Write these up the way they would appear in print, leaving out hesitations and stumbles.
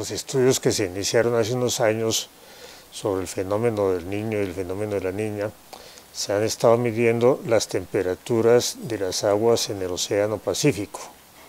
los estudios que se iniciaron hace unos años sobre el fenómeno del niño y el fenómeno de la niña, se han estado midiendo las temperaturas de las aguas en el Océano Pacífico.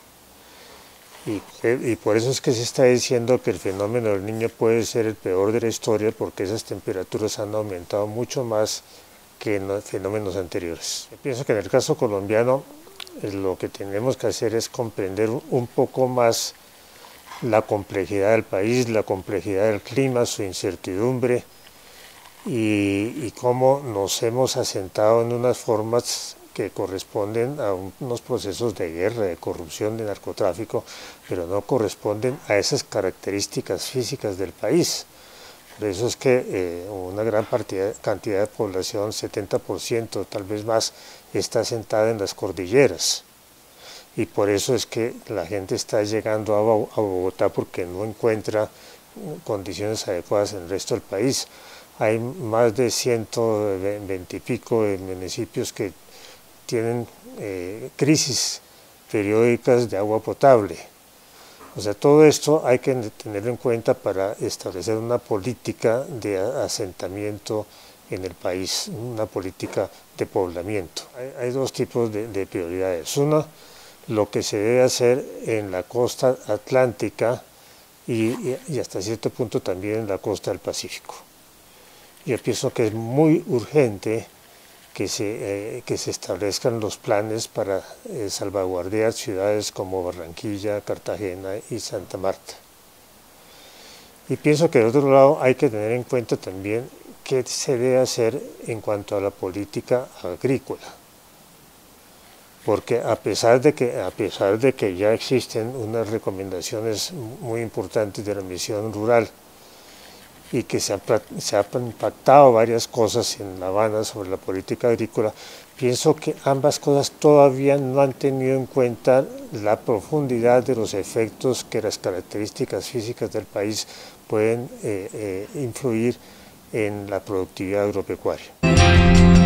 Y por eso es que se está diciendo que el fenómeno del niño puede ser el peor de la historia, porque esas temperaturas han aumentado mucho más que en los fenómenos anteriores. Yo pienso que en el caso colombiano lo que tenemos que hacer es comprender un poco más la complejidad del país, la complejidad del clima, su incertidumbre y cómo nos hemos asentado en unas formas que corresponden a unos procesos de guerra, de corrupción, de narcotráfico, pero no corresponden a esas características físicas del país. Por eso es que una gran cantidad de población, 70%, tal vez más, está asentada en las cordilleras. Y por eso es que la gente está llegando a Bogotá porque no encuentra condiciones adecuadas en el resto del país. Hay más de 120 y pico de municipios que tienen crisis periódicas de agua potable. O sea, todo esto hay que tenerlo en cuenta para establecer una política de asentamiento en el país, una política de poblamiento. Hay dos tipos de prioridades. Una, lo que se debe hacer en la costa atlántica y hasta cierto punto también en la costa del Pacífico. Yo pienso que es muy urgente que se establezcan los planes para salvaguardar ciudades como Barranquilla, Cartagena y Santa Marta. Y pienso que de otro lado hay que tener en cuenta también qué se debe hacer en cuanto a la política agrícola. Porque a pesar de que ya existen unas recomendaciones muy importantes de la misión rural, y que se han pactado varias cosas en La Habana sobre la política agrícola, pienso que ambas cosas todavía no han tenido en cuenta la profundidad de los efectos que las características físicas del país pueden influir en la productividad agropecuaria.